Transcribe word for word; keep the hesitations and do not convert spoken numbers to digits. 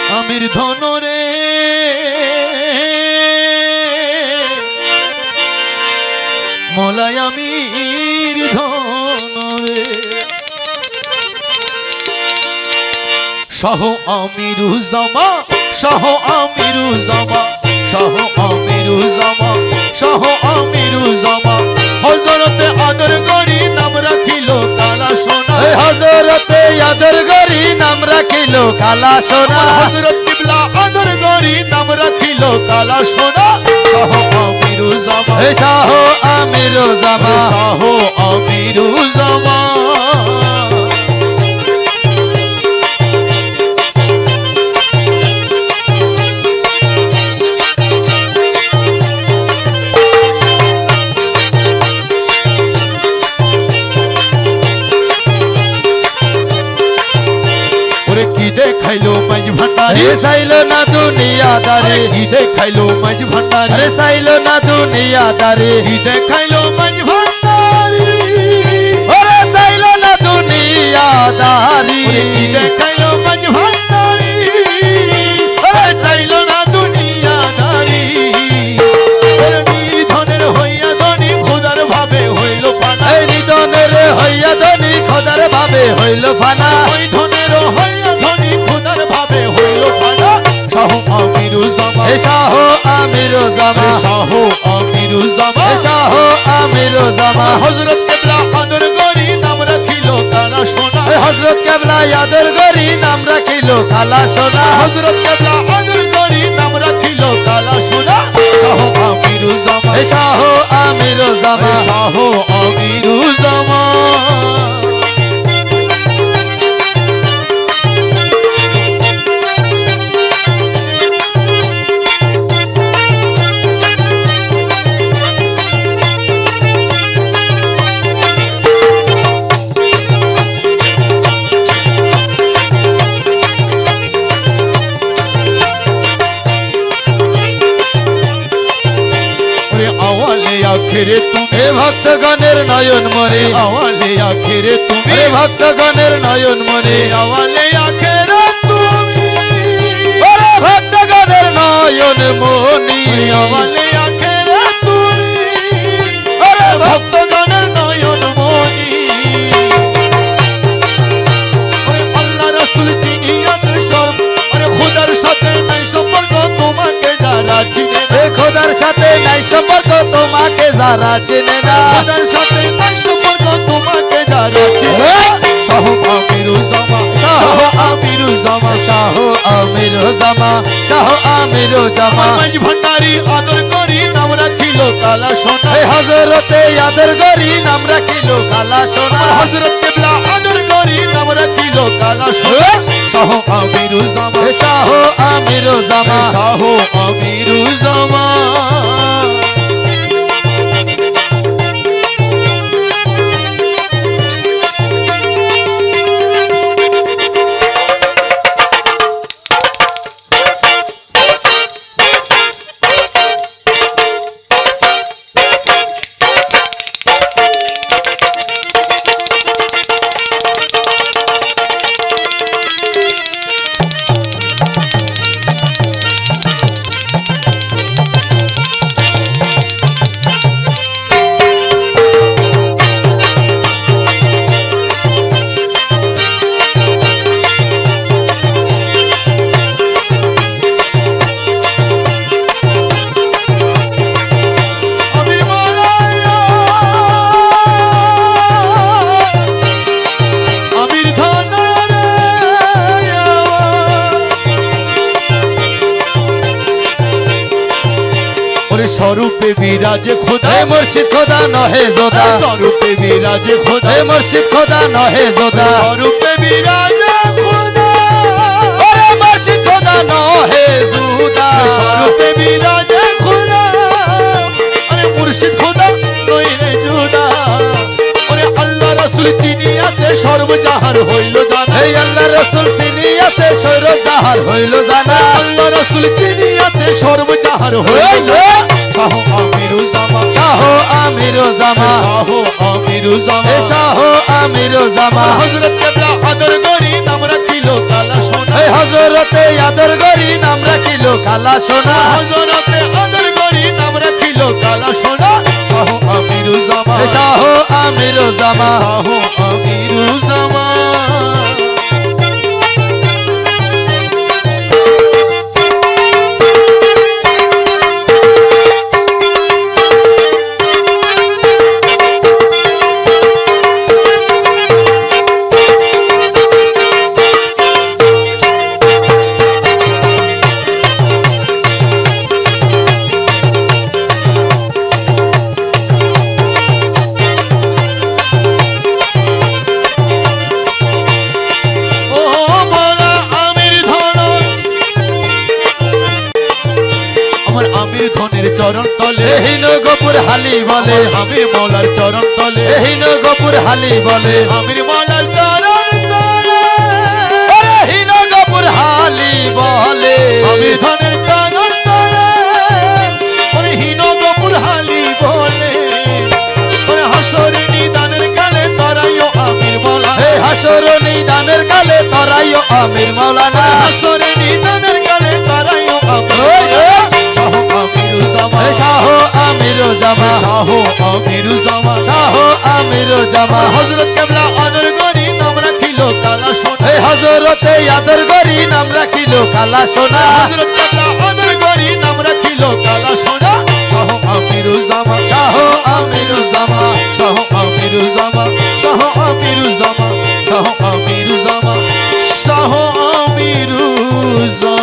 আমির ধনরে মলাই আমির ধনরে শাহ আমিরুজ্জামা শাহ আমিরুজ্জামা শাহ আমিরুজ্জামা শাহ আমিরুজ্জামা হযরতে আদর গরি নাম রাখিল কালা সোনা হযরতে আদর গরি নাম রাখিল কালা সোনা হযরত কিবলা আদর গরি নাম রাখিল কালা সোনা শাহ আমিরুজ্জামা শাহ আমিরুজ্জামা শাহ আমিরুজ্জামা দেখাইলো মাঝ ভান্ডারি চাইলো না দুনিয়াদারি কি দেখাইলো মাঝ ভান্ডারি চাইলো না দুনিয়াদারি কি দেখাইলো মাঝ ভান্ডারি ওরে চাইলো না দুনিয়াদারি কি দেখাইলো মাঝ ভান্ডারি ওরে চাইলো না দুনিয়াদারি ওরে নিধনের হইয়া ধনী খোদার ভাবে হইল ফানা এই নিধনের হইয়া ধনী খোদার ভাবে হইল ফানা ওই ধনের হইয়া ধনী খোদার ভাবে হইল ফানা শাহ আমিরুজ্জামা শাহ আমিরুজ্জামা শাহ আমিরুজ্জামা শাহ আমিরুজ্জামা হযরত কিবলা আদর গরি নাম রাখিল কালা সোনা হযরত কিবলা আদর গরি নাম রাখিল কালা সোনা হযরত কিবলা আদর গরি নাম রাখিল কালা সোনা শাহ আমিরুজ্জামা শাহ আমিরুজ্জামা শাহ আমিরুজ্জামা আখেরে তুমি ভক্তগণের নয়ন মনে আওয়ালে আখেরে তুমি ভক্তগণের নয়ন মনে আওয়ালে আখেরে তুমি ওরে ভক্তগণের নয়ন মনি আওয়ালে আখেরে তুমি ওরে ভক্তগণের নয়ন মনি ওরে আল্লাহ রাসূল চিনিয়াতে সব ওরে খোদার সাথে নাই সম্পর্ক তোমাকে যারা চিনে না খোদার সাথে নাই সম্পর্ক তোমাকে যারা চেনে না খোদার সাথে নাই সম্পর্ক তোমাকে যারা চিনে শাহ আমিরুজ্জামা শাহ আমিরুজ্জামা শাহ আমিরুজ্জামা শাহ আমিরুজ্জামা মাঝ ভান্ডারি আদর করি নাম রাখিল কালা সোনা হযরতে আদর গরি নাম রাখিল কালা সোনা হযরত কিবলা আদর করি নাম রাখিল কালা সোনা শাহ আমিরুজ্জামা শাহ আমিরুজ্জামা শাহ আমিরুজ্জামা स्वरूपे विराजे खुदा मुर्शिद खुदा नहे जोदा स्वरूपे विराजे खुदा मुर्शिद खुदा नहे जोदा स्वरूपे विराजे खुदा अरे मुर्शिद खुदा नहे जोदा स्वरूपे विराजे खुदा अरे मुर्शिद खुदा नहे जोदा अरे अल्लाह रसूल चिनियाते सर्व जाहार हইল জানা এই আল্লাহ রাসূল চিনিয়াতে সর্ব জাহার হইল জানা अल्लाह रसूल चिनियाते सर्व जाहार हইল শাহ আমিরুজ্জামা শাহ আমিরুজ্জামা শাহ আমিরুজ্জামা শাহ আমিরুজ্জামা হযরত কিবলা আদর গরি নাম রাখিল কালা সোনা হযরত হজরতে আদর গরি নাম রাখিল কালা সোনা হযরতে আদর গরি নাম রাখিল কালা সোনা শাহ আমিরুজ্জামান শাহ আমিরুজ্জামান শাহ আমিরুজ্জামান আমির ধনের চরণ তলে হীন গোপুর হালি বলে আমির মৌলার চরণ তলে হীন গোপুর হালি বলে আমির মৌলার চরণ তলে হীন গোপুর হালি বলে আমির ধনের চরণ তলে ওরে হীন গোপুর হালি বলে ওরে হাসরে নিদানের কালে তরাইও আমির মৌলা হে হাসরে নিদানের কালে তরাইও আমির মাওলানা হাসরে নিদানের কালে তরাইও আমির শাহ আমিরুজ্জামান শাহ আমিরুজ্জামান শাহ আমিরুজ্জামান হযরত কেবলা আদর গরি নাম রাখিল কালা সোনা হে হযরতে আদর গরি নাম রাখিল কালা সোনা হযরত কেবলা আদর গরি নাম রাখিল কালা সোনা শাহ আমিরুজ্জামান শাহ আমিরুজ্জামান শাহ আমিরুজ্জামান শাহ আমিরুজ্জামান শাহ আমিরুজ্জামান শাহ আমিরুজ্জামান